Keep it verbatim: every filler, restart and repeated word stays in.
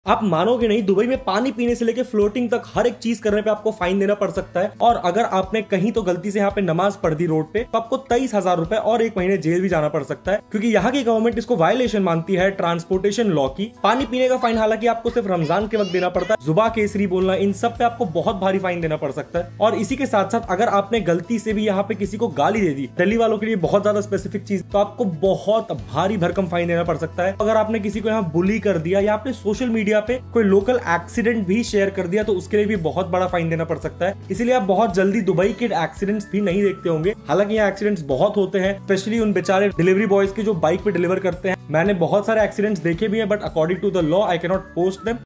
आप मानोगे नहीं, दुबई में पानी पीने से लेकर फ्लोटिंग तक हर एक चीज करने पे आपको फाइन देना पड़ सकता है। और अगर आपने कहीं तो गलती से यहाँ पे नमाज पढ़ दी रोड पे, तो आपको तेईस हजार रुपए और एक महीने जेल भी जाना पड़ सकता है, क्योंकि यहाँ की गवर्नमेंट इसको वायलेशन मानती है ट्रांसपोर्टेशन लॉ की। पानी पीने का फाइन हालांकि आपको सिर्फ रमजान के वक्त देना पड़ता है, जुबा केसरी बोलना, इन सब पे आपको बहुत भारी फाइन देना पड़ सकता है। और इसी के साथ साथ अगर आपने गलती से भी यहाँ पे किसी को गाली दे दी, दिल्ली वालों के लिए बहुत ज्यादा स्पेसिफिक चीज, तो आपको बहुत भारी भरकम फाइन देना पड़ सकता है। अगर आपने किसी को यहाँ बुली कर दिया या आपने सोशल मीडिया पे कोई लोकल एक्सीडेंट भी शेयर कर दिया, तो उसके लिए भी बहुत बड़ा फाइन देना पड़ सकता है। इसीलिए आप बहुत जल्दी दुबई के एक्सीडेंट्स भी नहीं देखते होंगे। हालांकि यहाँ एक्सीडेंट्स बहुत होते हैं, स्पेशली उन बेचारे डिलीवरी बॉयज के जो बाइक पे डिलीवर करते हैं। मैंने बहुत सारे एक्सीडेंट्स देखे भी हैं, but according to the law I can not post them.